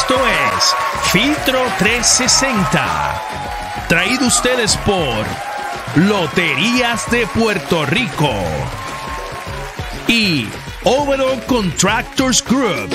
Esto es Filtro 360, traído ustedes por Loterías de Puerto Rico y Overall Contractors Group.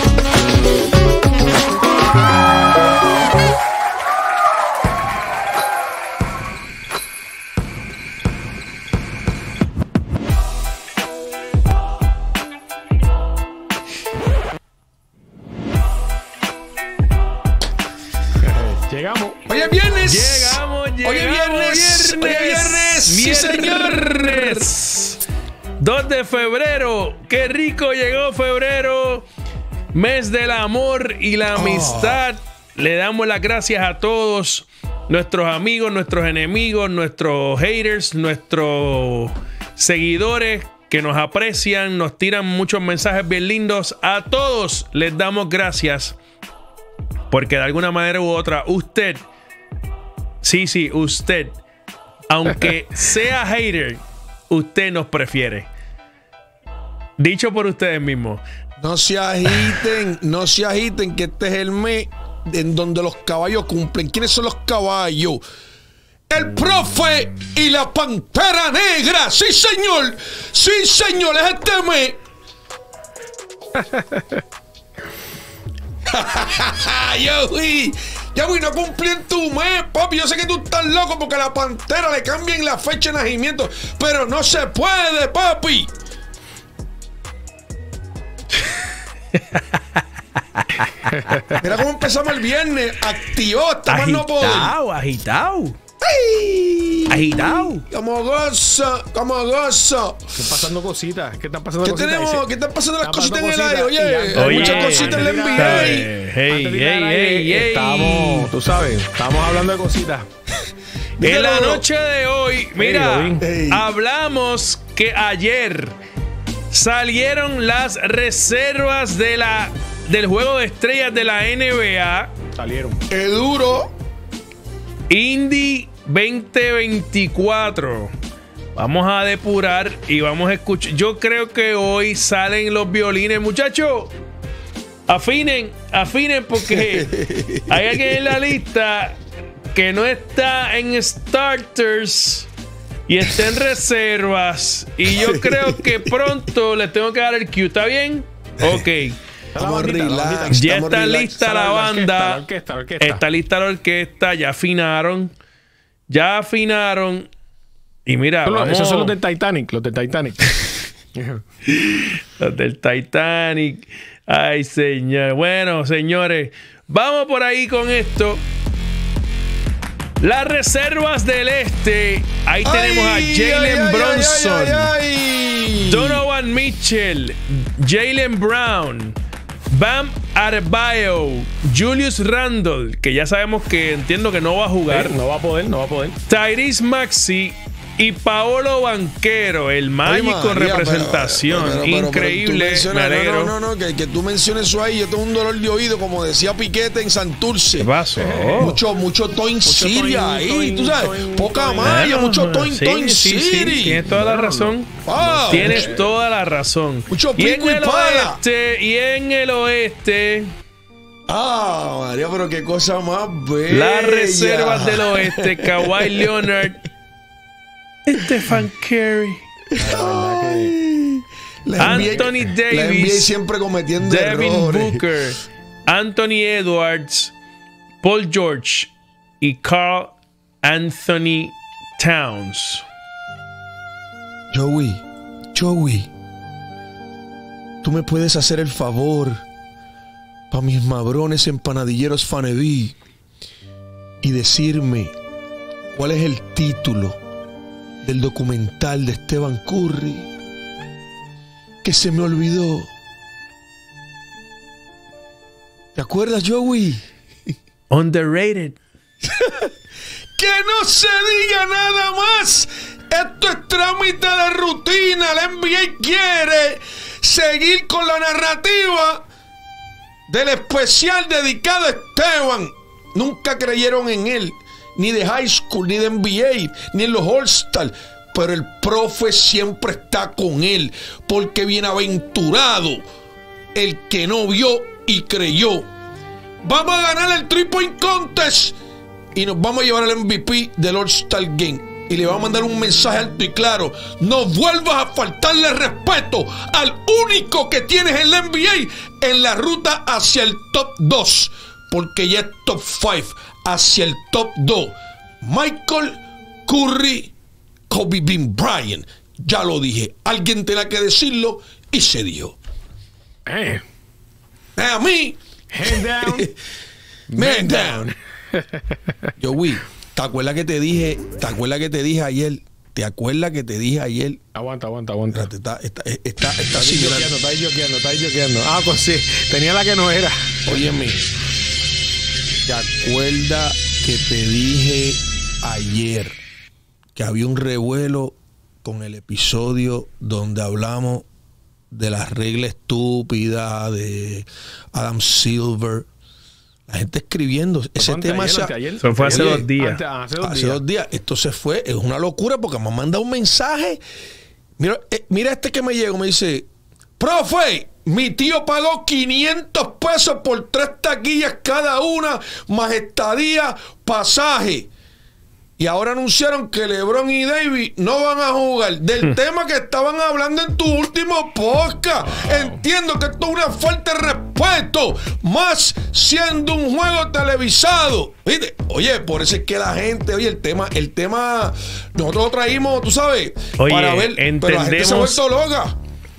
Llegamos. Hoy es viernes. Llegamos. Hoy es viernes. Hoy es viernes. Sí, señor. 2 de febrero. Qué rico llegó febrero. Mes del amor y la amistad. Le damos las gracias a todos nuestros amigos, nuestros enemigos, nuestros haters, nuestros seguidores que nos aprecian, nos tiran muchos mensajes bien lindos. A todos les damos gracias. Porque de alguna manera u otra, usted, usted, aunque sea hater, usted nos prefiere. Dicho por ustedes mismos. No se agiten, que este es el mes en donde los caballos cumplen. ¿Quiénes son los caballos? El profe y la pantera negra. Sí, señor. Sí, señor, es este mes. Yo no cumplí en tu mes, papi. Yo sé que tú estás loco porque a la pantera le cambian la fecha de nacimiento, pero no se puede, papi. Mira cómo empezamos el viernes. Activó, hasta más no poder. Agitado. ¡Ay! Agitado. Como gozo, como gozo. Están pasando cositas. ¿Qué están pasando ¿Qué cositas? tenemos? ¿Qué están pasando las Están cositas en el pasando aire? cositas. Oye, Oye, muchas cositas en la NBA. Hey. Estamos, tú sabes, estamos hablando de cositas. En la noche de hoy, mira, Ey. hablamos que ayer salieron las reservas del juego de estrellas de la NBA. Salieron. ¡Qué duro! Indy 2024. Vamos a depurar y vamos a escuchar. Yo creo que hoy salen los violines, muchachos. Afinen porque hay alguien en la lista que no está en starters y está en reservas. Y yo creo que pronto les tengo que dar el cue. ¿Está bien? Ok. Estamos relax. Ya estamos está relax. lista la banda. La orquesta. Está lista la orquesta. Ya afinaron. Y mira, vamos. Esos son los del Titanic. Los del Titanic. Ay, señor. Bueno, señores, vamos por ahí con esto. Las reservas del este. Ahí tenemos a Jalen Brunson, Donovan Mitchell, Jaylen Brown, Bam Adebayo, Julius Randle, que ya sabemos que entiendo que no va a jugar. No va a poder. Tyrese Maxey y Paolo Banchero, el mágico en representación. Increíble, me alegro. No, que tú menciones eso ahí. Yo tengo un dolor de oído, como decía Piquete en Santurce. ¿Qué pasó? Mucho Toin City ahí, tú sabes. Poca malla, mucho Toin City. Sí, tienes toda la razón. Wow. Tienes toda la razón. Mucho Y en pico y pala. en el oeste. Ah, María, pero qué cosa más bella. Las reservas del oeste. Kawhi Leonard, Stephen Curry, Ay, Anthony Davis, la NBA siempre cometiendo Devin errores. Booker, Anthony Edwards, Paul George y Karl Anthony Towns. Joey, tú me puedes hacer el favor para mis mabrones empanadilleros Faneví y decirme cuál es el título del documental de Stephen Curry que se me olvidó. ¿Te acuerdas, Joey? Underrated. ¡Que no se diga nada más! Esto es trámite de rutina. La NBA quiere seguir con la narrativa del especial dedicado a Esteban. Nunca creyeron en él, ni de high school, ni de NBA, ni en los All-Star. Pero el profe siempre está con él, porque bienaventurado el que no vio y creyó. vamos a ganar el 3-point contest y nos vamos a llevar el MVP del All-Star Game. Y le vamos a mandar un mensaje alto y claro: no vuelvas a faltarle respeto al único que tienes en la NBA en la ruta hacia el top 2, porque ya es top 5 hacia el top 2. Michael Curry, Kobe Bryant. Ya lo dije, alguien tenía que decirlo y se dijo. A mí, Hand down. man down. Joey, ¿te acuerdas que te dije? ¿Te acuerdas que te dije ayer? ¿Te acuerdas que te dije ayer? Aguanta. Espérate, está Está yoqueando. Ah, pues sí. Tenía la que no era. Óyeme, ¿te acuerdas que te dije ayer que había un revuelo con el episodio donde hablamos de las reglas estúpidas de Adam Silver? La gente escribiendo ese tema. Eso fue hace 2 días. Hace 2 días. Esto se fue. Es una locura porque me han mandado un mensaje. Mira este que me llegó. Me dice: profe, mi tío pagó 500 pesos por 3 taquillas cada una, más estadía, pasaje. Y ahora anunciaron que LeBron y Davis no van a jugar. Del tema que estaban hablando en tu último podcast. Entiendo que esto es una falta de respeto, más siendo un juego televisado. ¿Viste? Oye, por eso es que la gente, oye, el tema, nosotros lo traímos, tú sabes, para ver, pero la gente se ha vuelto loca.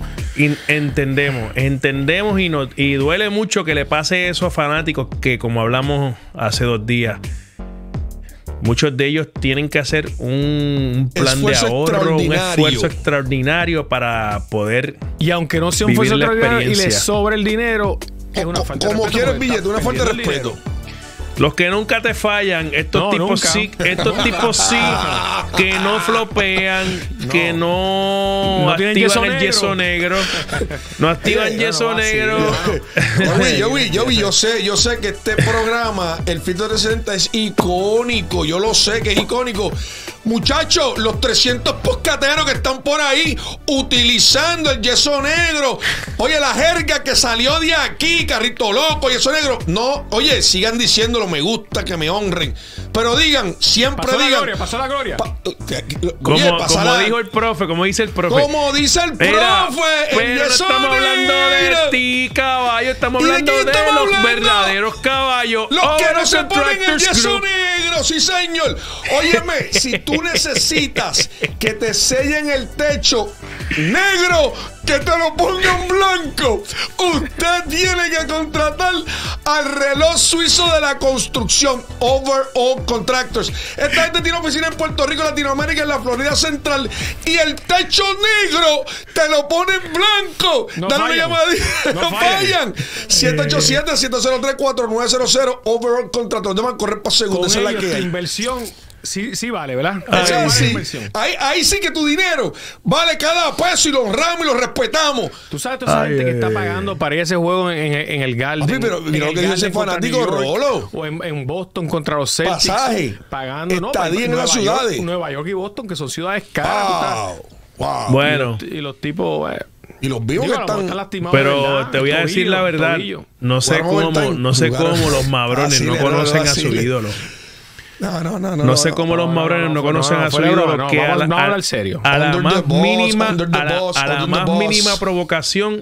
Entendemos y duele mucho que le pase eso a fanáticos que, como hablamos hace 2 días, muchos de ellos tienen que hacer un plan de ahorro, un esfuerzo extraordinario para poder. Y aunque no sea un esfuerzo extraordinario y le sobra el dinero, es una falta de respeto. Como quiere el billete, una falta de respeto. Los que nunca te fallan, estos tipos sí, que no flopean, que no activan el yeso negro. No activan yeso negro. Yo sé que este programa, el Fit 360, es icónico. Yo lo sé que es icónico. Muchachos, los 300 poscateros que están por ahí utilizando el yeso negro. Oye, la jerga que salió de aquí, carrito loco, yeso negro. No, oye, sigan diciéndolo, me gusta que me honren. Pero digan, siempre digan. Pasó la gloria. Como dijo el profe, como dice el profe. Como dice el profe, pero no estamos hablando de ti, caballo. Estamos hablando de los verdaderos caballos. Los que no se ponen el yeso negro, sí señor. Óyeme, si tú necesitas que te sellen el techo negro, que te lo pongan blanco, usted tiene que contratar al reloj suizo de la construcción, Overall Contractors. Esta gente tiene oficina en Puerto Rico, Latinoamérica, en la Florida Central, y el techo negro te lo ponen blanco. Dale una llamadita, no fallan. 787-703-4900, Overall Contractors. Te van a correr para segundo. Con esa es la ellos, que tu hay. inversión sí vale, ¿verdad? Ahí sí que tu dinero vale cada peso y lo honramos y lo respetamos. Tú sabes toda esa gente que está pagando para ese juego en el Garden. Papi, pero mira lo que dice ese fanático, Rolo. O en Boston contra los Celtics. Pasaje. Pagando, estadía en las ciudades. Nueva York y Boston, que son ciudades caras. Wow. Bueno. Y los tipos... Y los vivos que están lastimados. Pero te voy a decir la verdad. No sé cómo los Mabrones no conocen a su ídolo. No sé cómo los Mabrones no conocen a su ídolo. Que a la más mínima provocación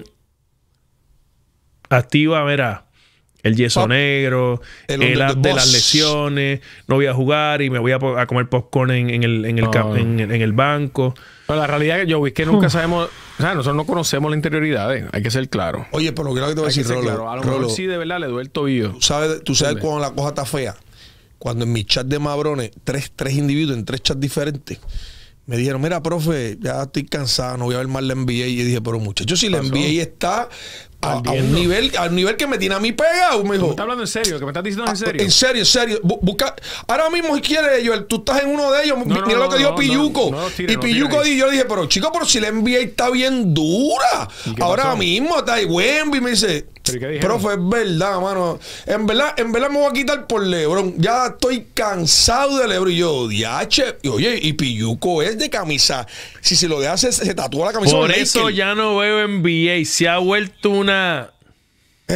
activa, verá, el yeso negro, el as de las lesiones, no voy a jugar y me voy a comer popcorn en el banco. Pero la realidad es que nunca sabemos, o sea, nosotros no conocemos la interioridad, hay que ser claro. Oye, pero creo que te voy a decir, Rolo, a lo mejor sí, de verdad, le duele el tobillo. Tú sabes cuando la cosa está fea. Cuando en mi chat de Mabrones, tres individuos en 3 chats diferentes, me dijeron, mira, profe, ya estoy cansado, no voy a ver más la NBA. Y yo dije, pero muchachos, si la NBA está a un nivel que me tiene a mí pegado, me dijo. ¿Me estás hablando en serio? ¿Que me estás diciendo en serio? En serio. Busca, ahora mismo, si quieres, Joel, tú estás en uno de ellos. Mira lo que dijo Piyuco. Y Piyuco dijo, yo le dije, pero chico, pero si la NBA está bien dura. Ahora mismo está ahí Wemby, me dice, profe, es verdad, mano. En verdad me voy a quitar por LeBron. Ya estoy cansado de LeBron. Y yo, diache. Y oye, y Piyuco es de camisa. Si se lo deja, se tatúa la camisa. Por eso ya no veo NBA. Se ha vuelto una... Era.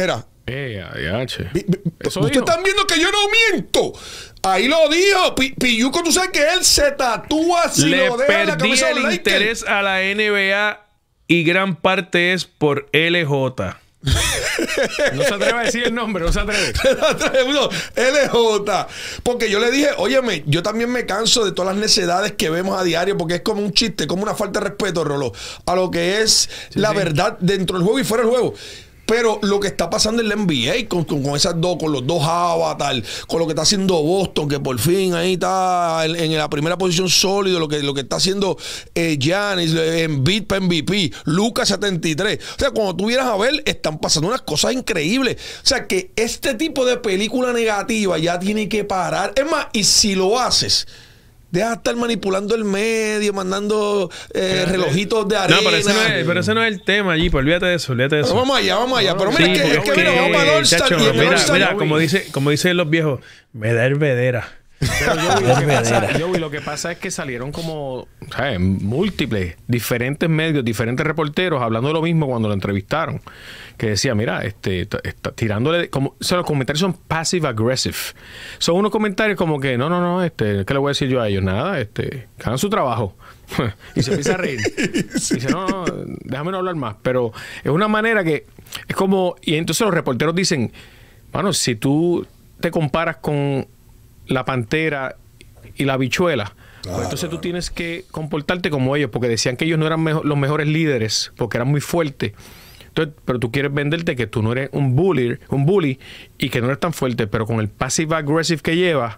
Che. Ustedes están viendo que yo no miento. Ahí lo dijo. Piyuco, tú sabes que él se tatúa si Le lo deja en la perdí camisa de el los Lakers. interés a la NBA y gran parte es por LJ. No se atreve a decir el nombre, no se atreve. No, LJ. Porque yo le dije, óyeme, yo también me canso de todas las necedades que vemos a diario, porque es como un chiste, como una falta de respeto, Rolo, a lo que es la verdad dentro del juego y fuera del juego. Pero lo que está pasando en la NBA con esas dos, con los dos avatar, con lo que está haciendo Boston, que por fin ahí está en la primera posición sólido, lo que está haciendo Giannis, Embiid para MVP, Lucas 73. O sea, cuando tú vienes a ver, están pasando unas cosas increíbles. O sea, que este tipo de película negativa ya tiene que parar. Es más, y si lo haces, deja de estar manipulando el medio, mandando relojitos de arena. No, pero ese no es el tema allí, pues olvídate de eso. Vamos allá. Pero mira, Sí, es que mira, vamos para el All-Star. chacho, Y en el All-Star, mira, como dicen los viejos, me da hervedera. Pero lo que pasa es que salieron como, ¿sabes? Múltiples, diferentes medios, diferentes reporteros hablando de lo mismo cuando lo entrevistaron. Que decía, mira, está tirándole, como, o sea, los comentarios son passive aggressive. Son unos comentarios como que, no, ¿qué le voy a decir yo a ellos? Nada, que hagan su trabajo. Y se empieza a reír. Y dice, no, déjame no hablar más. Pero es una manera que es como, y entonces los reporteros dicen, bueno, si tú te comparas con la pantera y la habichuela, pues entonces tú tienes que comportarte como ellos, porque decían que ellos no eran los mejores líderes, porque eran muy fuertes. Entonces, pero tú quieres venderte que tú no eres un bully y que no eres tan fuerte, pero con el passive aggressive que llevas,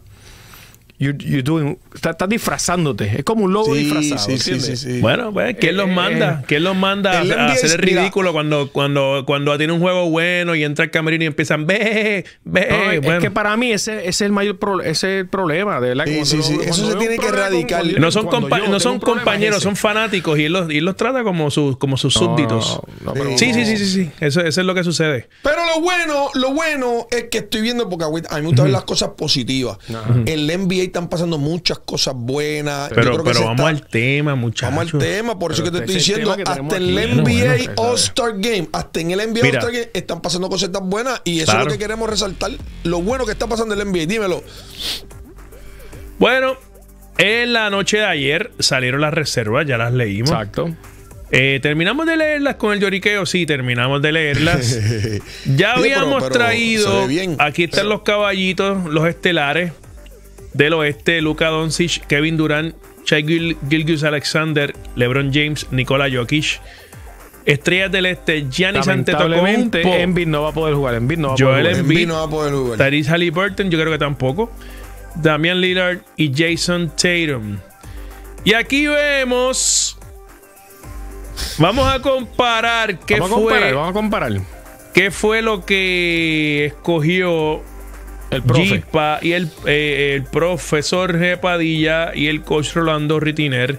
estás disfrazándote. Es como un lobo disfrazado. Sí. Bueno, pues, ¿quién los manda? ¿Quién los manda a hacer el ridículo cuando tiene un juego bueno y entra el camerino y empiezan ve? No, bueno. Es que para mí ese es el mayor ese es el problema, de verdad. Sí. Eso se tiene que erradicar. No son compañeros, son fanáticos y él los trata como sus súbditos. Sí. Eso es lo que sucede. Pero lo bueno es que estoy viendo, porque a mí me gusta ver las cosas positivas. En la NBA están pasando muchas cosas buenas. Pero vamos al tema, muchachos. Vamos al tema, por eso que te estoy ese diciendo, tema que hasta en tenemos el aquí. NBA All-Star Game, hasta en el NBA Mira. All-Star Game están pasando cosas tan buenas y eso Claro. es lo que queremos resaltar. Lo bueno que está pasando en el NBA, dímelo. Bueno, en la noche de ayer salieron las reservas, ya las leímos. Exacto. ¿Terminamos de leerlas con el lloriqueo? Sí, terminamos de leerlas. Ya Oye, habíamos pero traído, se ve bien. aquí están los caballitos, los estelares del oeste: Luka Doncic, Kevin Durant, Shai Gilgeous-Alexander, LeBron James, Nikola Jokic. Estrellas del este: Giannis Lamentablemente, Antetokounmpo, Embiid no va a poder jugar. Joel jugar. Embiid, no va a poder jugar. Tyrese Haliburton, yo creo que tampoco, Damian Lillard y Jason Tatum. Y aquí vemos, vamos a comparar Vamos a comparar. qué fue lo que escogió El profe. Gipa y el profesor G. Padilla y el coach Rolando Ritiner.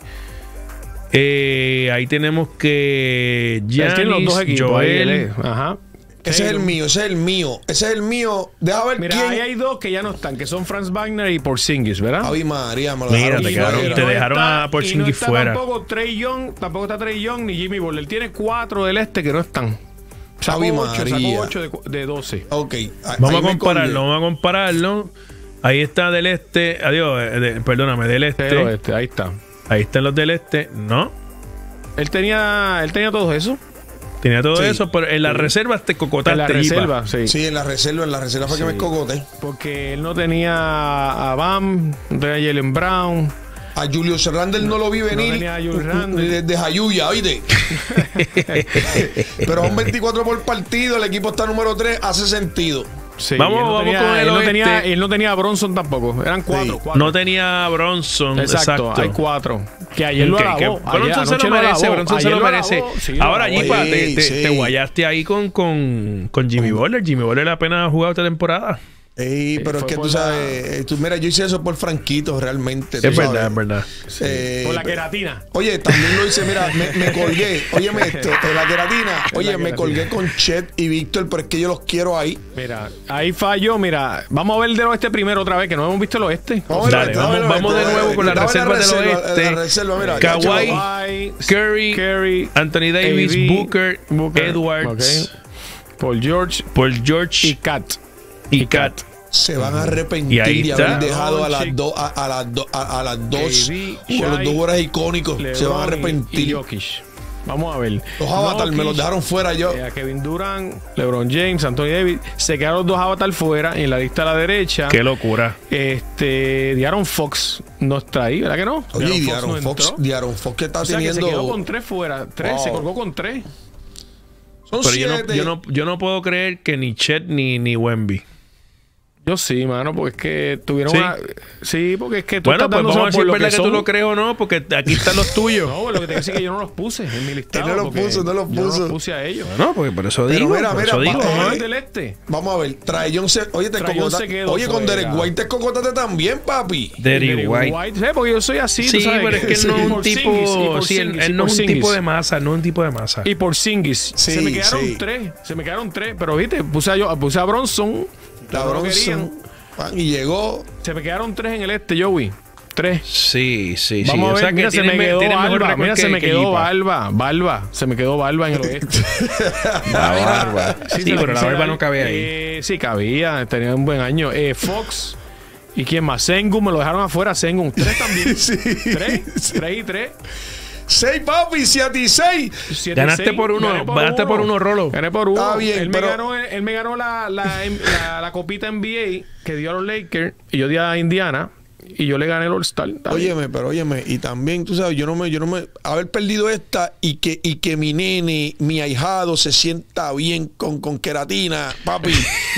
Ahí tenemos que Él tiene los dos Giannis, equipos. Ahí él Joel. es. Ajá. Ese es el mío. Deja ver Mira, quién. ahí hay dos que ya no están, que son Franz Wagner y Porzingis, ¿verdad? Ave María, me lo Mira, dejaron te fuera. dejaron a Porzingis y no está fuera. Tampoco está Trae Young ni Jimmy Butler. Él tiene 4 del este que no están. Sacó Ave 8 María. de 12. Ok. Vamos a compararlo. Ahí está del este. Adiós, perdóname, del Pero este. ahí está. Ahí están los del este. No. Él tenía todo eso. Tenía todo Sí. eso, pero en las reservas te cocotaste. En la Gipa. reserva, sí. Sí, en la reserva fue que me escogoté. Porque él no tenía a Bam, no tenía a Jalen Brown. A Julius Randle no lo vi venir. tenía a Julius Randle. Desde Jayuya, oíste. Pero son 24 por partido, el equipo está número 3, hace sentido. Sí, Vamos con el oeste. él no tenía a Bronson tampoco. Eran 4. No tenía Bronson. Exacto, hay 4. Que ayer lo alabó. Bronson se lo merece, Bronson se lo merece. Ahora, Gipa, te guayaste ahí con Jimmy Butler. Jimmy Butler apenas ha jugado esta temporada. Ey, pero es fue que por tú sabes, mira, yo hice eso por Franquito realmente. tú Es verdad, sabes. es verdad. Por la queratina. Oye, también lo hice, mira, me colgué. Óyeme esto, en la queratina. Oye, me colgué con Chet y Víctor, pero es que yo los quiero ahí. Mira, ahí falló. Mira, vamos a ver del oeste primero otra vez, que no hemos visto el oeste. Dale, vamos de nuevo con la reserva del oeste. La reserva, mira. Kawhi, Curry, Anthony Davis, AD, Booker, Edwards. Ok. Paul George y Cat. Se van a arrepentir de haber dejado a las dos jugadores icónicos. Se van a arrepentir. Y Jokic. Vamos a ver. Los Avatar me los dejaron fuera yo. A Kevin Durant, LeBron James, Anthony Davis. Se quedaron los dos Avatar fuera en la lista a la derecha. Qué locura. De'Aaron Fox no está ahí, ¿verdad que no? Oye, De'Aaron Fox que está teniendo. Que se quedó con 3 fuera. Se colgó con 3. Son Pero 7. yo no puedo creer que ni Chet ni Wemby. Yo sí, mano, porque es que tuvieron ¿Sí? Sí, porque es que tú bueno, estás pues vamos a decir verdad que tú lo crees. crees o no, porque aquí están los tuyos. No, lo que te decía es que yo no los puse en mi listado. No los puso. Yo no los puse a ellos. No, porque por eso Pero digo. mira, por eso digo. Vamos a ver del este. Vamos a ver, Trae Young se. Oye, Trae Young se quedó Oye, con fuera. Derek White te cocotaste también, papi. Derrick White. ¿Sabes? Porque yo soy así, Sí, tú sabes. pero es que él no es un tipo. Sí, él no es un tipo de masa, no es un tipo de masa. Y por Singis. Sí, se me quedaron sí. 3. Se me quedaron 3. Pero viste, puse a Bronson. La no lo Bronson. querían. Y llegó. Se me quedaron 3 en el este, Joey. 3. Sí. Vamos a ver, O sea, mira, que se me quedó Barba. Mira, se me quedó Barba. Barba. Se me quedó Barba en el oeste. La Barba. Sí, pero la Barba no cabía ahí. Sí, cabía. Tenía un buen año. Fox. ¿Y quién más? Sengun. Me lo dejaron afuera. Sengun. 3 también. Sí. 3 y 3. 6, papi, 7 y 6. Ganaste por uno, Rolo. Gané por 1. Está bien, él pero... me ganó la copita NBA que dio a los Lakers y yo di a Indiana y yo le gané el All-Star. Óyeme, y también, tú sabes, yo no me haber perdido esta y que mi nene, mi ahijado se sienta bien con queratina, papi.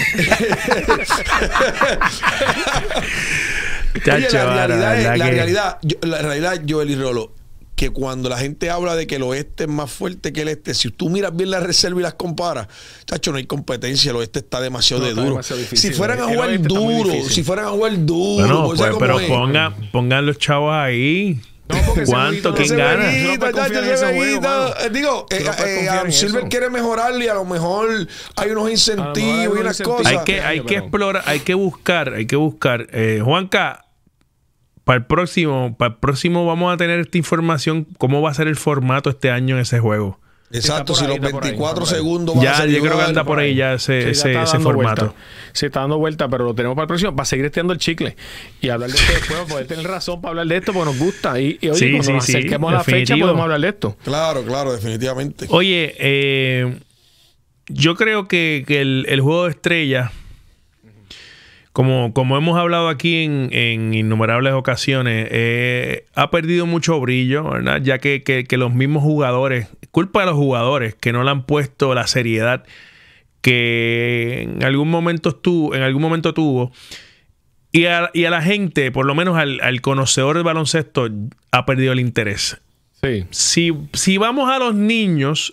Oye, la realidad, Joel y Rolo, que cuando la gente habla de que el oeste es más fuerte que el este, si tú miras bien la reserva y las comparas, chacho, no hay competencia, el oeste está demasiado duro. Demasiado difícil, si fueran a jugar duro, Bueno, pues, pero pongan los chavos ahí. ¿Cuánto? ¿Quién gana? Digo, Adam Silver quiere mejorarle y a lo mejor hay unos incentivos y unas cosas. Hay que explorar, hay que buscar. Juanca, para el próximo vamos a tener esta información, cómo va a ser el formato este año en ese juego. Exacto, si los 24 segundos van a ser yo creo que anda por ahí ya ese formato. Se está dando vuelta, pero lo tenemos para el próximo, para seguir estirando el chicle y hablar de esto después, para poder tener razón para hablar de esto, porque nos gusta. Y oye, cuando nos acerquemos a la fecha, podemos hablar de esto. Claro, definitivamente. Oye, yo creo que el juego de estrellas, como hemos hablado aquí en innumerables ocasiones, ha perdido mucho brillo, ¿verdad? Ya que los mismos jugadores, culpa de los jugadores que no le han puesto la seriedad que en algún momento tuvo. Y a la gente, por lo menos al conocedor del baloncesto, ha perdido el interés. Sí. Si vamos a los niños,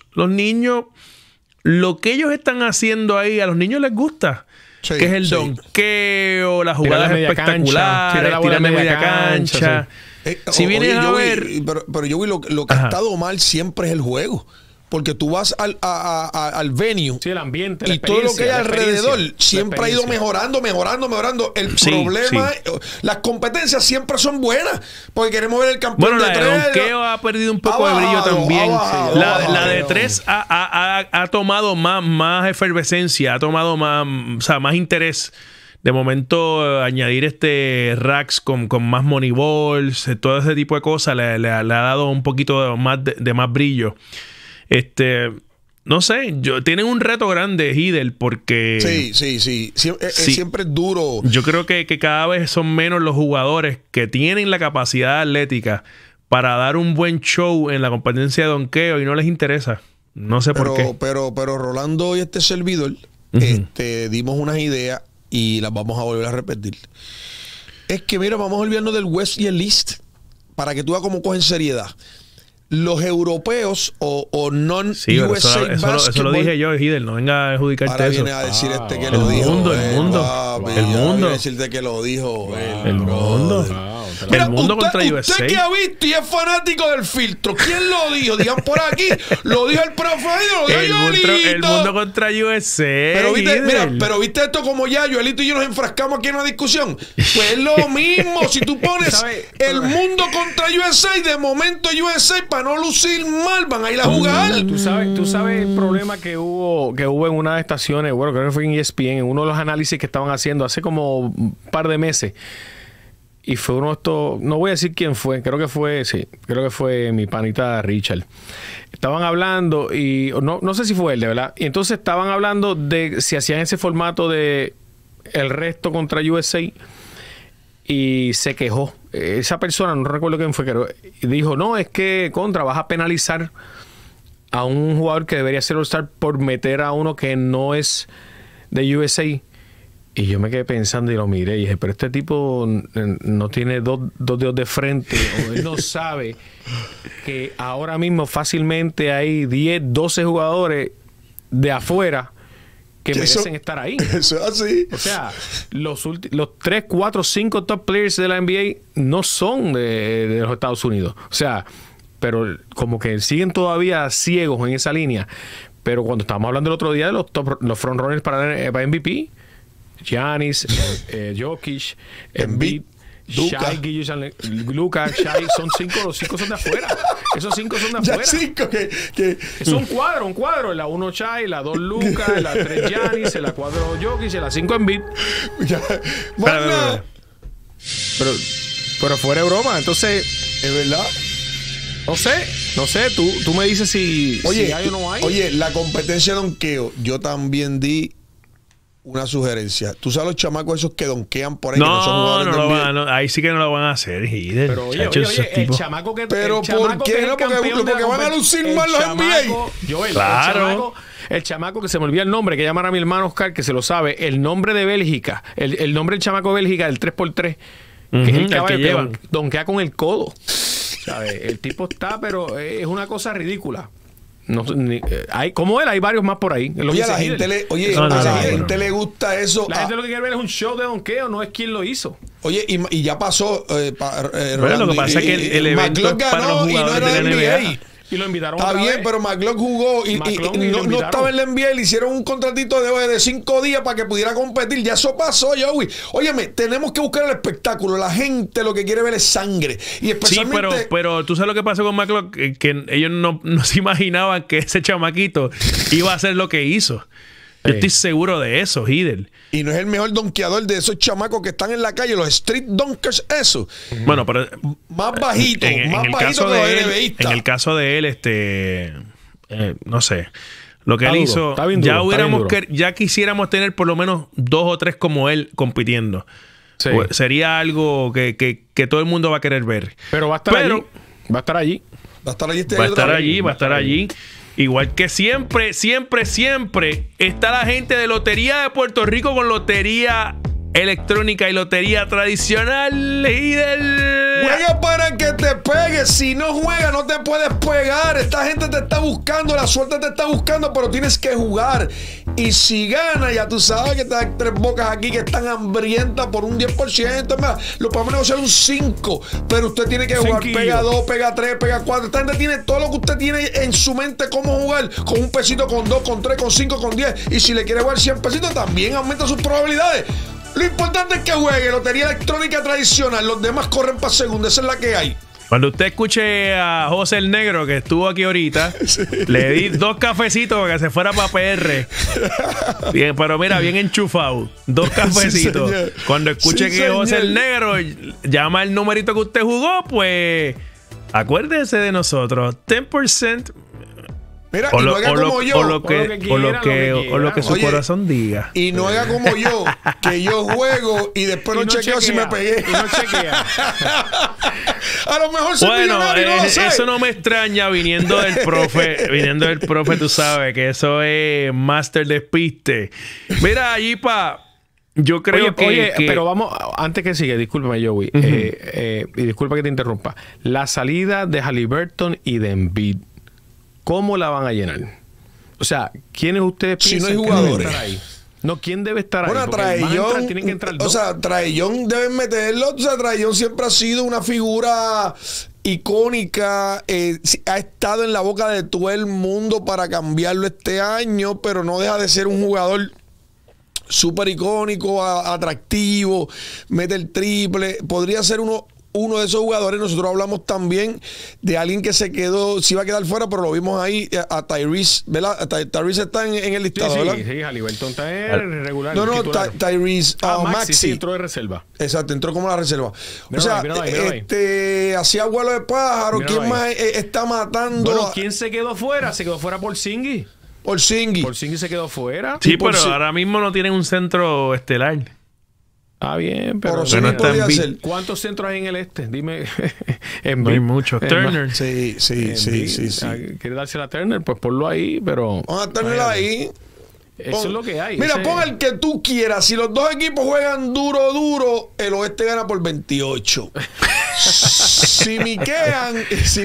lo que ellos están haciendo ahí, a los niños les gusta. Sí, que es el donqueo, las jugadas espectaculares, tirar de media cancha. Si vienes a ver... Pero yo vi lo que ha estado mal siempre es el juego. Porque tú vas al venue, el ambiente, y todo lo que hay alrededor siempre ha ido mejorando. El problema, las competencias siempre son buenas, porque queremos ver el campeón de 3. Bueno, el donqueo ha perdido un poco de brillo también. La de 3 ha tomado más efervescencia, ha tomado más interés. De momento, añadir racks con más money balls, todo ese tipo de cosas le ha dado un poquito más de más brillo. No sé, tienen un reto grande, Hidel, porque... Sí. Siempre es duro. Yo creo que cada vez son menos los jugadores que tienen la capacidad atlética para dar un buen show en la competencia de donqueo y no les interesa. No sé por qué. Pero Rolando y este servidor dimos unas ideas y las vamos a volver a repetir. Es que, mira, vamos a olvidarnos del West y el East para que tú veas cómo cogen seriedad. Los europeos o non-USA basketball... Eso lo dije yo, Hidel, no venga a adjudicarte ahora eso. Ahora viene a decir que lo dijo. El mundo. Viene a decirte que lo dijo. El mundo. Mira, el mundo contra USA. Usted que ha visto y es fanático del filtro, ¿quién lo dijo? Digan por aquí. Lo dijo el profe, lo dijo el mundo contra USA. Pero viste esto como ya Joelito y yo nos enfrascamos aquí en una discusión. Pues es lo mismo. Si tú pones el mundo contra USA y de momento USA, para no lucir mal, van a ir a jugar. Tú sabes el problema que hubo en una de estaciones, bueno, creo que fue en ESPN, en uno de los análisis que estaban haciendo hace como un par de meses. Y fue uno de estos, no voy a decir quién fue, creo que fue mi panita Richard. Estaban hablando y no sé si fue él, de verdad. Y entonces estaban hablando de si hacían ese formato de el resto contra USA y se quejó. Esa persona, no recuerdo quién fue, pero dijo, no, es que vas a penalizar a un jugador que debería ser All-Star por meter a uno que no es de USA. Y yo me quedé pensando y lo miré y dije, pero este tipo no tiene dos dedos de frente, o él no sabe que ahora mismo fácilmente hay 10, 12 jugadores de afuera que merecen estar ahí. Eso es así. O sea, los 3, 4, 5 top players de la NBA no son de los Estados Unidos. O sea, pero como que siguen todavía ciegos en esa línea. Pero cuando estábamos hablando el otro día de los frontrunners para MVP, Giannis, Jokic, Embiid, Luka, Shai, son 5, los 5 son de afuera. Esos 5 son de afuera. Ya 5 que es un cuadro. La 1 Shai, la 2 Luka, la 3 Giannis, la 4 Jokic y la 5 Embiid. Pero fuera de broma, entonces, es verdad. No sé, tú me dices si hay o no hay. Oye, la competencia de donqueo, yo también di una sugerencia. ¿Tú sabes los chamacos esos que donkean por ahí? No, que no son jugadores no, ahí sí que no lo van a hacer. Pero oye, el chamaco que... Pero ¿por qué no? Porque van a lucir mal los NBA. Claro. El chamaco que se me olvida el nombre, que llamara a mi hermano Oscar, que se lo sabe. El nombre de Bélgica. El nombre del chamaco de Bélgica, el 3x3. Que es el caballo que donkea con el codo. ¿Sabes? El tipo está, pero es una cosa ridícula. Como él, hay varios más por ahí. Oye, a la gente le gusta eso. La gente lo que quiere ver es un show de donkeo, no es quién lo hizo. Oye, y ya pasó. Bueno, lo que pasa es que el evento es para los jugadores de la NBA. Y lo invitaron. Está bien, pero McLeod jugó y no estaba en la NBA. Le hicieron un contratito de 5 días para que pudiera competir. Ya eso pasó, Joey. Óyeme, tenemos que buscar el espectáculo. La gente lo que quiere ver es sangre. Y especialmente... Sí, pero tú sabes lo que pasó con McLeod, que ellos no se imaginaban que ese chamaquito iba a hacer lo que hizo. Yo estoy seguro de eso, Hidel. Y no es el mejor donkeador de esos chamacos que están en la calle, los street dunkers, eso. Bueno, pero... Más bajito, más bajito que los NBAistas. En el caso de él, no sé. Lo que él hizo, ya quisiéramos tener por lo menos 2 o 3 como él compitiendo. Sí. Pues sería algo que todo el mundo va a querer ver. Pero va a estar allí. Va a estar allí. Va a estar allí va a estar allí. Igual que siempre está la gente de Lotería de Puerto Rico con lotería electrónica y lotería tradicional. Juega para que te pegues. Si no juegas, no te puedes pegar. Esta gente te está buscando, la suerte te está buscando, pero tienes que jugar. Y si ganas, ya tú sabes que están 3 bocas aquí que están hambrientas por un 10%. Más, lo podemos negociar un 5%, pero usted tiene que jugar. Pega 2, pega 3, pega 4. Esta gente tiene todo lo que usted tiene en su mente cómo jugar. Con un pesito, con 2, con 3, con 5, con 10. Y si le quiere jugar 100 pesitos, también aumenta sus probabilidades. Lo importante es que juegue lotería electrónica tradicional. Los demás corren para segunda. Esa es la que hay. Cuando usted escuche a José el Negro, que estuvo aquí ahorita, le di 2 cafecitos para que se fuera para PR. Bien, pero mira, bien enchufado. 2 cafecitos. Sí, cuando escuche que José el Negro llama el numerito que usted jugó, pues acuérdese de nosotros. 10%. Mira, y no haga como yo. O lo que su corazón diga. Y no haga como yo, que yo juego y después no chequeo si me pegué. Y no chequea. A lo mejor soy millonario, no lo sé. Eso no me extraña viniendo del profe, tú sabes que eso es master despiste. Mira, allí yo creo que... pero vamos, antes que siga, discúlpame, Joey, y disculpa que te interrumpa. La salida de Haliburton y de Embiid, ¿cómo la van a llenar? O sea, ¿quiénes ustedes piensan si no hay jugadores? Que deben estar ahí? No, ¿quién debe estar ahí? Bueno, Porque van a entrar, Trae tienen que entrar Young, dos. o sea, Trae Young deben meterlo. O sea, Trae Young siempre ha sido una figura icónica, ha estado en la boca de todo el mundo para cambiarlo este año, pero no deja de ser un jugador súper icónico, atractivo, mete el triple, podría ser uno de esos jugadores. Nosotros hablamos también de alguien que se quedó, se iba a quedar fuera, pero lo vimos ahí, a Tyrese, ¿verdad? Tyrese está en el listado, ¿verdad? Sí, Haliburton está en regular. No, Titular. Tyrese, Maxi Maxi. entró de reserva. Exacto, entró como la reserva. Míralo o sea, ahí. hacía vuelo de pájaro. Míralo ¿Quién ahí. más está matando? Bueno, ¿quién se quedó fuera? Se quedó fuera Porzingis. Porzingis Se quedó fuera. Sí, pero ahora mismo no tienen un centro estelar. Ah, bien, pero Porzingis no está podía en ser. ¿cuántos centros hay en el este? Dime. No hay muchos. Turner. Sí. ¿Quiere dársela a Turner? Pues ponlo ahí, pero... Vamos a tenerlo ahí. Eso es lo que hay. Mira, pon el que tú quieras. Si los dos equipos juegan duro, el oeste gana por 28. si miquean,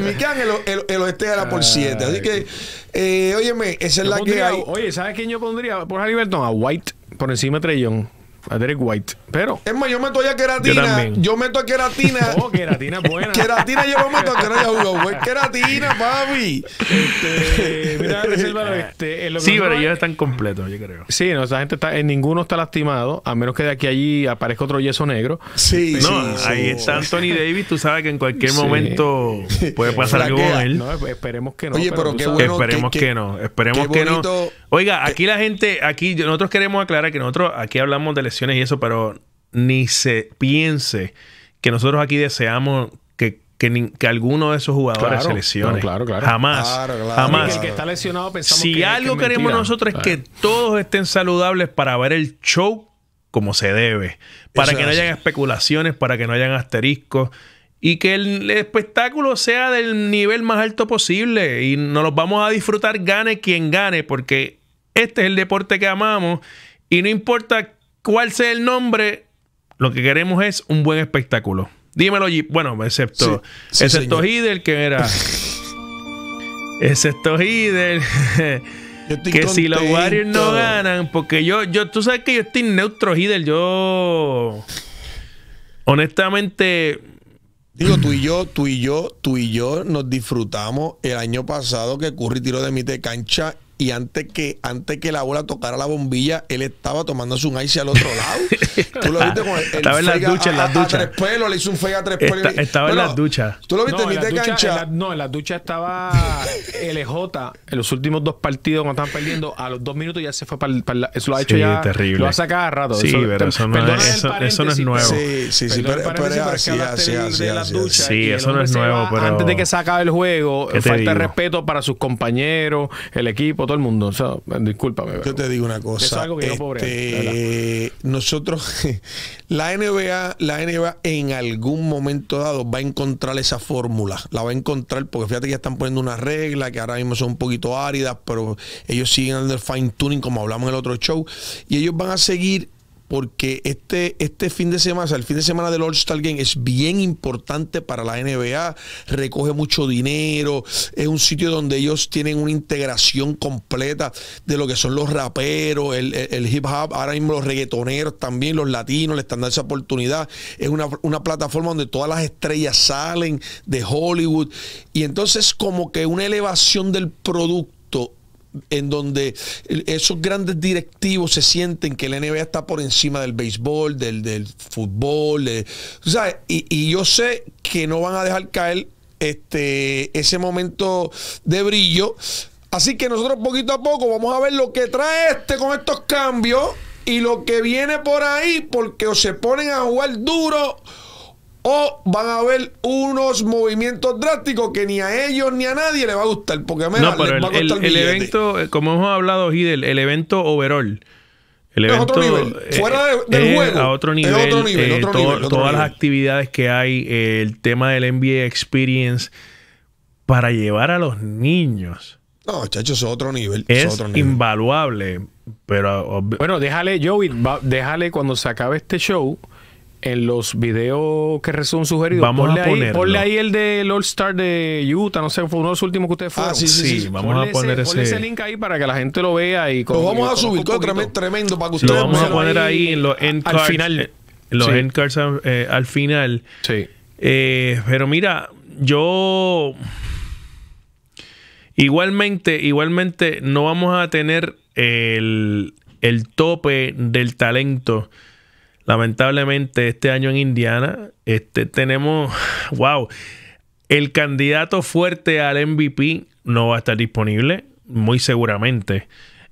el oeste gana por 7. Así que, óyeme, esa es la que hay. Oye, ¿sabes quién yo pondría por Haliburton? A White por encima de Trae Young. A Derek White. Pero... Es más, yo meto ya Queratina. Yo meto a Queratina. Oh, Queratina es buena. Queratina yo lo meto a que no haya jugado. Pues Queratina, papi. Mira, resérvalo. Sí, pero ellos están completos, yo creo. Sí, no, esa gente está... ninguno está lastimado, a menos que de aquí a allí aparezca otro yeso negro. Sí, No, sí, ahí sí. está Anthony Davis. Tú sabes que en cualquier momento puede pasar algo Flaquea. con él. No, esperemos que no. Oye, pero tú qué sabes. bueno. Esperemos que no. Esperemos qué que no. bonito. Oiga, aquí la gente, nosotros queremos aclarar que nosotros aquí hablamos de lesiones y eso, pero ni se piense que nosotros aquí deseamos que alguno de esos jugadores se lesione. No, claro. Jamás. Claro. Jamás. El que está lesionado pensamos Si que algo es queremos mentira. nosotros es que todos estén saludables para ver el show como se debe. Para Eso que no es hayan así. especulaciones, para que no hayan asteriscos. Y que el espectáculo sea del nivel más alto posible. Y nos los vamos a disfrutar, gane quien gane. Porque este es el deporte que amamos. Y no importa cuál sea el nombre, lo que queremos es un buen espectáculo. Dímelo, G. Bueno, excepto señor. Hidel, que era... excepto Hidel... Yo estoy que si los contento. Warriors no ganan, porque yo tú sabes que yo estoy neutro, Hidel. Yo honestamente, Digo, tú y yo nos disfrutamos el año pasado que Curry tiró de mitad de cancha y antes que la bola tocara la bombilla, él estaba tomándose un ice al otro lado. Tú lo viste con el estaba en las fake duchas, a tres pelos, le hizo un fake a tres pelos. estaba en las duchas. Tú lo viste No, en mitad de cancha. en la ducha estaba LJ en los últimos dos partidos cuando estaban perdiendo. A los 2 minutos ya se fue para eso lo ha hecho Sí, ya. terrible. Lo ha sacado a rato. Sí, pero eso no perdona es- el eso no es paréntesis, nuevo. Sí, pero es así, Sí, eso no es nuevo, pero- Antes de que se acabe el juego, ¿Qué te falta digo? de respeto para sus compañeros, el equipo, todo el mundo. O sea, discúlpame. Yo te digo una cosa. Eso es algo que yo no puedo bregar, nosotros, la NBA en algún momento dado va a encontrar esa fórmula. La va a encontrar porque fíjate que ya están poniendo una regla que ahora mismo son un poquito áridas, pero ellos siguen dando el fine tuning como hablamos en el otro show. Y ellos van a seguir porque este fin de semana, o sea, el fin de semana del All-Star Game es bien importante para la NBA, recoge mucho dinero, es un sitio donde ellos tienen una integración completa de lo que son los raperos, el hip hop, ahora mismo los reggaetoneros también, los latinos le están dando esa oportunidad, es una plataforma donde todas las estrellas salen de Hollywood y entonces como que una elevación del producto en donde esos grandes directivos se sienten que la NBA está por encima del béisbol, del fútbol, ¿sabes? Y yo sé que no van a dejar caer ese momento de brillo. Así que nosotros poquito a poco vamos a ver lo que trae con estos cambios y lo que viene por ahí, porque o se ponen a jugar duro o van a haber unos movimientos drásticos que ni a ellos ni a nadie les va a gustar. Porque mira, No, pero les va a costar el billete. evento, como hemos hablado, Hidel, el evento overall. El Es evento otro nivel. Fuera del es juego. a otro Es nivel. otro nivel, otro nivel, otro todas nivel. las actividades que hay, el tema del NBA Experience para llevar a los niños No, chacho, eso es otro nivel. es eso es otro nivel. invaluable. Pero Bueno, déjale, Joey, déjale cuando se acabe este show, en los videos que son sugeridos, ponle ahí el del All-Star de Utah, no sé, fue uno de los últimos que ustedes fueron. Sí, vamos a poner ponle ese link ahí para que la gente lo vea. Y lo vamos a subir, tremendo para que ustedes lo vamos a poner ahí en los end cards, al final. Los end cards al final. Sí. Pero mira, yo... Igualmente no vamos a tener el tope del talento. Lamentablemente este año en Indiana tenemos, el candidato fuerte al MVP no va a estar disponible, muy seguramente.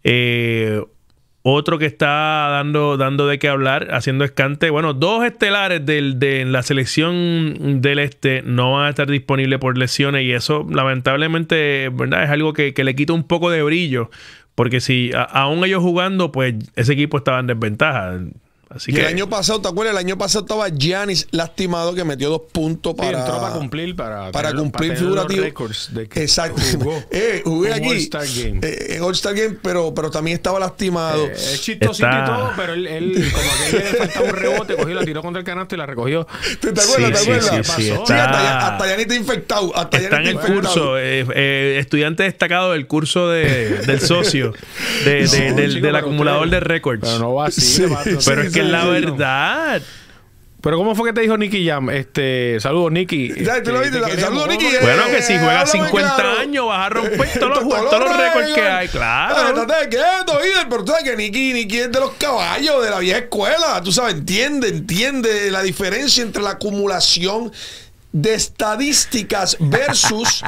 Otro que está dando de qué hablar, haciendo escante. Bueno, 2 estelares de la selección del no van a estar disponibles por lesiones y eso lamentablemente, ¿verdad? Es algo que le quita un poco de brillo porque si aún ellos jugando, pues ese equipo estaba en desventaja. Así que el año pasado, ¿te acuerdas? El año pasado estaba Giannis lastimado que metió 2 puntos para... entró para cumplir figurativo. Exacto. Jugué aquí. All-Star Game. All-Star Game, pero también estaba lastimado. Es chistosito y todo, pero él como que le faltaba un rebote, cogió, la tiró contra el canasto y la recogió. ¿Te acuerdas? Sí, hasta Giannis está infectado. Está en el curso. Estudiante destacado del curso del socio, del acumulador de récords. Pero no va así. Pero es que es la verdad. Pero ¿cómo fue que te dijo Nicky Jam? Saludos, Nicky. Saludos, Nicky. Bueno, que si juegas 50 años vas a romper todos los récords que hay, claro. Estate quieto, pero tú sabes que Nicky es de los caballos de la vieja escuela. Tú sabes, entiende la diferencia entre la acumulación de estadísticas versus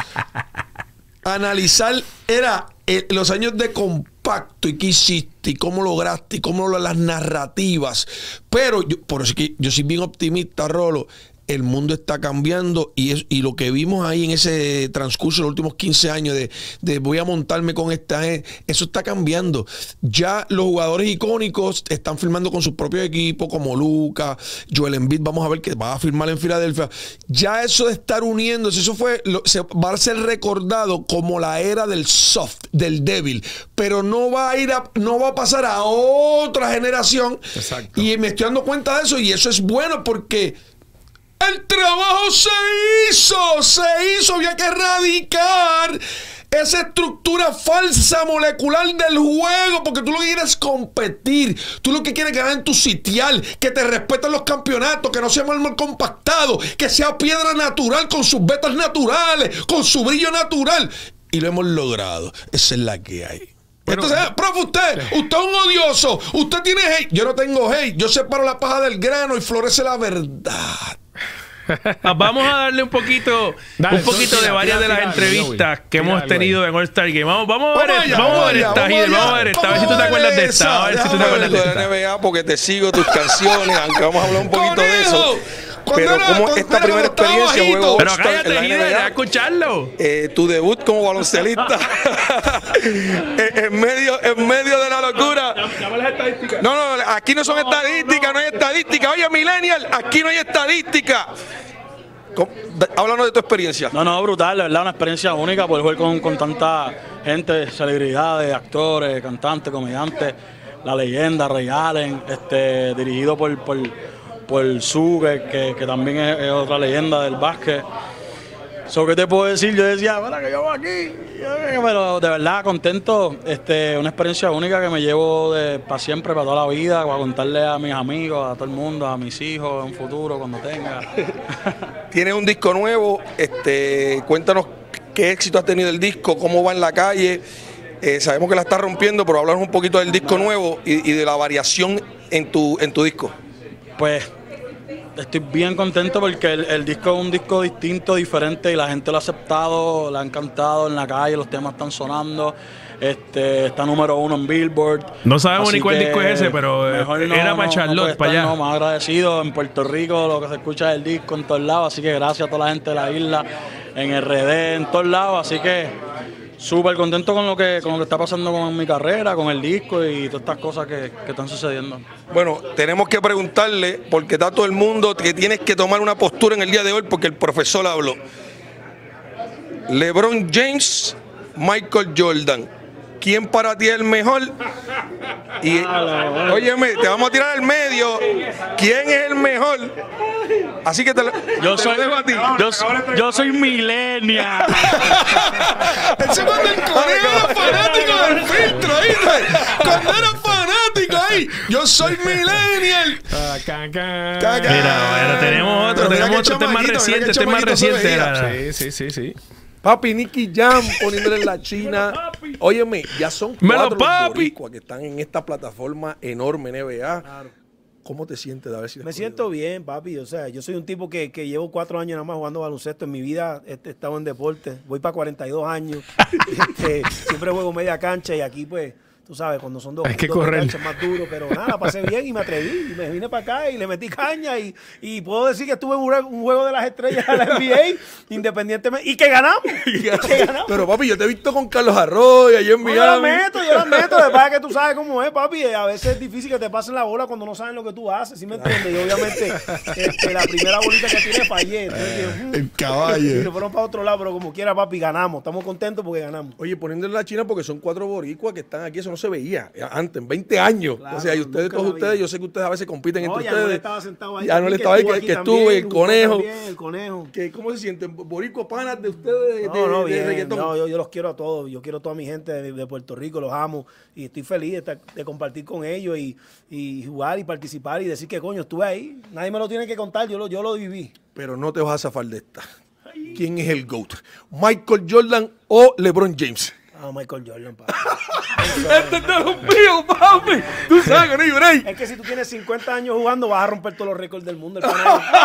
analizar los años de compacto y qué hiciste y cómo lograste y cómo las narrativas. Pero por eso es que yo soy bien optimista, Rolo. El mundo está cambiando y lo que vimos ahí en ese transcurso de los últimos 15 años de voy a montarme con esta gente, eso está cambiando. Ya los jugadores icónicos están firmando con sus propios equipos, como Luka, Joel Embiid, vamos a ver que va a firmar en Filadelfia. Ya eso de estar uniéndose, se va a ser recordado como la era del soft, del débil, pero no va a pasar a otra generación. Exacto. Y me estoy dando cuenta de eso y eso es bueno porque el trabajo se hizo, había que erradicar esa estructura falsa molecular del juego, porque tú lo que quieres es competir, tú lo que quieres es ganar en tu sitial, que te respeten los campeonatos, que no sea mármol compactado, que sea piedra natural con sus vetas naturales, con su brillo natural, y lo hemos logrado. Esa es la que hay. Entonces, profe, usted es un odioso, usted tiene hate, yo no tengo hate, yo separo la paja del grano y florece la verdad. Vamos a darle un poquito de varias de las entrevistas que hemos tenido en All-Star Game. Vamos a ver esta, a ver si tú te acuerdas de esta. A ver si tú te acuerdas de esta. NBA porque te sigo tus canciones, aunque vamos a hablar un poquito de eso. Pero como esta primera experiencia juego pero cállate, deja escucharlo. Tu debut como baloncelista en medio de la locura. No, aquí no son estadísticas, no hay estadística. Oye, Millennial, aquí no hay estadística. Háblanos de tu experiencia. No, brutal, la verdad, una experiencia única poder jugar con tanta gente, celebridades, actores, cantantes, comediantes, la leyenda, Ray Allen, dirigido por Su, que también es otra leyenda del básquet. ¿Qué te puedo decir? Yo decía, bueno, que yo voy aquí. Pero de verdad, contento. Una experiencia única que me llevo para siempre, para toda la vida, para contarle a mis amigos, a todo el mundo, a mis hijos, en un futuro, cuando tenga. Tienes un disco nuevo. Cuéntanos qué éxito has tenido el disco, cómo va en la calle. Sabemos que la estás rompiendo, pero háblanos un poquito del disco nuevo y de la variación en tu disco. Pues estoy bien contento porque el disco es un disco distinto, diferente y la gente lo ha aceptado, le ha encantado en la calle, los temas están sonando, está número 1 en Billboard. No sabemos ni cuál disco es ese, pero era para Charlotte, para allá. Más agradecido en Puerto Rico, lo que se escucha del disco en todos lados, así que gracias a toda la gente de la isla, en RD, en todos lados, así que súper contento con lo que está pasando con mi carrera, con el disco y todas estas cosas que están sucediendo. Bueno, tenemos que preguntarle, porque está todo el mundo, que tienes que tomar una postura en el día de hoy, porque el profesor habló. LeBron James, Michael Jordan. ¿quién para ti es el mejor? Y, óyeme, te vamos a tirar al medio. ¿Quién es el mejor? Así que te lo dejo a ti. Yo soy millennial. Ese cuando el conejo era fanático del filtro, ¿viste? Cuando era fanático ahí. Yo soy millennial. Mira, tenemos otro este es más reciente, este es más reciente. Sí. Papi, Nicky Jam poniéndole en la China. Óyeme, ya son 4 los boricuas que están en esta plataforma enorme NBA. Claro. ¿Cómo te sientes de haber sido? Me siento bien, papi. O sea, yo soy un tipo que llevo 4 años nada más jugando baloncesto. En mi vida he estado en deporte. Voy para 42 años. Siempre juego media cancha y aquí pues... Tú sabes, cuando son dos canchas más duros, pero nada, pasé bien y me atreví. Y me vine para acá y le metí caña. Y puedo decir que estuve en un juego de las estrellas de la NBA, independientemente. Y que ganamos. Pero papi, yo te he visto con Carlos Arroyo allá en Miami. Yo la meto. De verdad que tú sabes cómo es, papi. A veces es difícil que te pasen la bola cuando no saben lo que tú haces. ¿Sí me entiendes? Y obviamente la primera bolita que tiré fallé. El caballo. Y se fueron para otro lado, pero como quiera, papi, ganamos. Estamos contentos porque ganamos. Oye, poniendo en la China porque son 4 boricuas que están aquí. Eso no se veía antes, en 20 años. Claro, o sea, y ustedes, todos ustedes, yo sé que ustedes a veces compiten entre ustedes. Ya no estaba sentado ahí. Ya no le estaba ahí, que estuve, el conejo. También, el conejo. ¿Cómo se sienten? ¿Boricua panas de ustedes de reggaetón? No, yo los quiero a todos. Yo quiero a toda mi gente de Puerto Rico, los amo. Y estoy feliz de compartir con ellos y jugar y participar y decir que coño, estuve ahí. Nadie me lo tiene que contar, yo lo viví. Pero no te vas a zafar de esta. ¿Quién es el GOAT? ¿Michael Jordan o LeBron James? Michael Jordan, papi. Este es de los míos, papi. Tú sabes que no hay break. Es que si tú tienes 50 años jugando, vas a romper todos los récords del mundo. ¡Yo!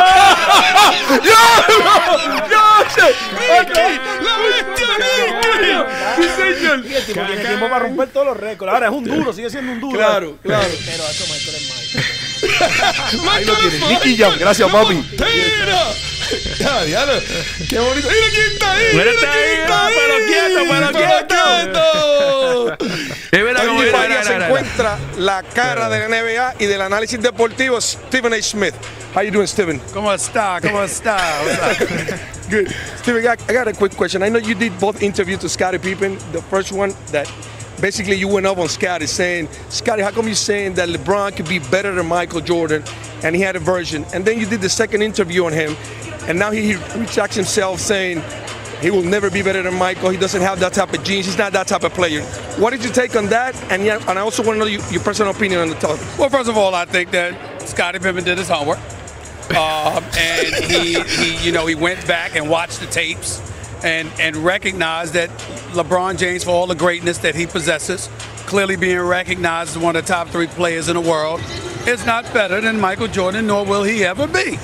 ¡Aquí! ¡La bestia! ¡Sí, señor! Y el tipo tiene tiempo para romper todos los récords. Ahora es un duro, sigue siendo un duro. Claro. Pero eso Michael es Michael. Ahí lo tienes. Nicky Jam, gracias, papi. ¡Tira! Ya, qué bonito. Mira quién está ahí. Mira está ahí. Pero quieto. Aquí se encuentra la cara de la NBA y del análisis deportivo, Stephen A. Smith. How you doing, Stephen? ¿Cómo está? Good. Stephen, I got a quick question. I know you did both interviews to Scottie Pippen. The first one that basically you went up on Scottie saying, Scottie, how come you're saying that LeBron could be better than Michael Jordan? And he had a version. And then you did the second interview on him. And now he retracts himself saying he will never be better than Michael. He doesn't have that type of genes. He's not that type of player. What did you take on that? And I also want to know your personal opinion on the topic. Well, first of all, I think that Scottie Pippen did his homework. And he went back and watched the tapes and recognized that LeBron James, for all the greatness that he possesses, clearly being recognized as one of the top 3 players in the world, is not better than Michael Jordan, nor will he ever be.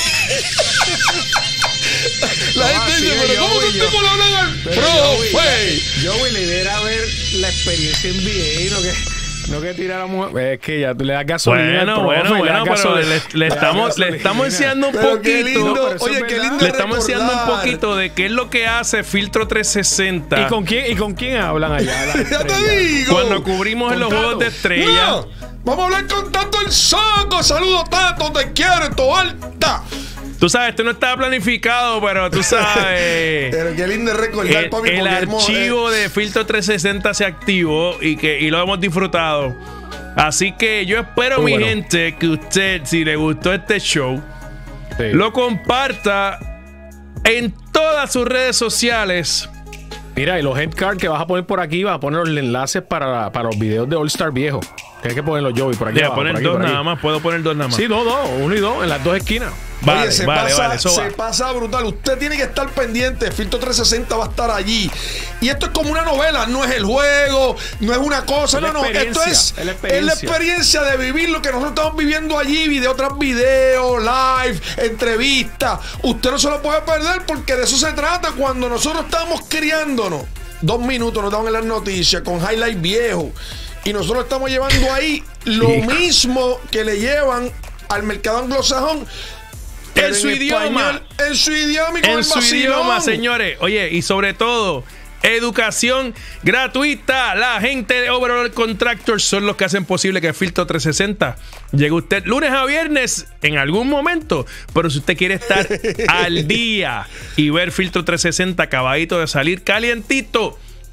La gente dice, pero ¿cómo tú te hablan al profe? Joey, le debería ver la experiencia en NBA, no que tiráramos. Es que ya tú le das gasolina. Bueno, pero le estamos enseñando un poquito. Oye, qué lindo. Le estamos enseñando un poquito de qué es lo que hace Filtro 360. ¿Y con quién hablan allá? Ya te digo. Cuando cubrimos en los Juegos de Estrella. Vamos a hablar con Tato el Saco. Saludos, Tato. Te quiero, tu alta. Tú sabes, esto no estaba planificado, pero tú sabes. Pero qué lindo recordar, papi. El archivo de Filtro 360 se activó y lo hemos disfrutado. Así que yo espero, mi gente, que usted, si le gustó este show, lo comparta en todas sus redes sociales. Mira, y los headcards que vas a poner por aquí, vas a poner los enlaces para los videos de All Star viejo. Tienes que ponerlos, Joey, por aquí. Voy a poner 2 nada más. Puedo poner 2 nada más. Sí, 2, 1 y 2 en las 2 esquinas. Vale, se pasa brutal. Usted tiene que estar pendiente. Filtro 360 va a estar allí. Y esto es como una novela. No es el juego, no es una cosa. No. Esto es la experiencia de vivir lo que nosotros estamos viviendo allí. Otros videos, live, entrevistas. Usted no se lo puede perder porque de eso se trata cuando nosotros estamos criándonos. 2 minutos nos daban en las noticias con highlight viejo. Y nosotros estamos llevando ahí lo mismo que le llevan al mercado anglosajón. En su idioma. En su idioma y con en su idioma, señores. Oye, y sobre todo, educación gratuita. La gente de Overall Contractors son los que hacen posible que Filtro 360 llegue a usted lunes a viernes en algún momento. Pero si usted quiere estar al día y ver Filtro 360 acabadito de salir calientito,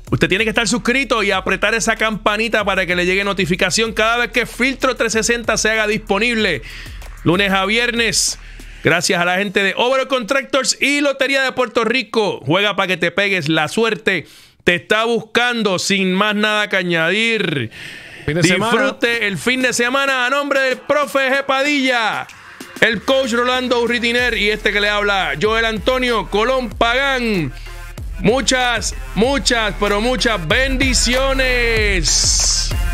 Usted tiene que estar suscrito y apretar esa campanita para que le llegue notificación cada vez que Filtro 360 se haga disponible. Lunes a viernes. Gracias a la gente de Overall Contractors y Lotería de Puerto Rico. Juega para que te pegues. La suerte te está buscando. Sin más nada que añadir. Disfrute el fin de semana a nombre del profe G. Padilla, el coach Rolando Urritiner y este que le habla, Joel Antonio Colón Pagán. Muchas, pero muchas bendiciones.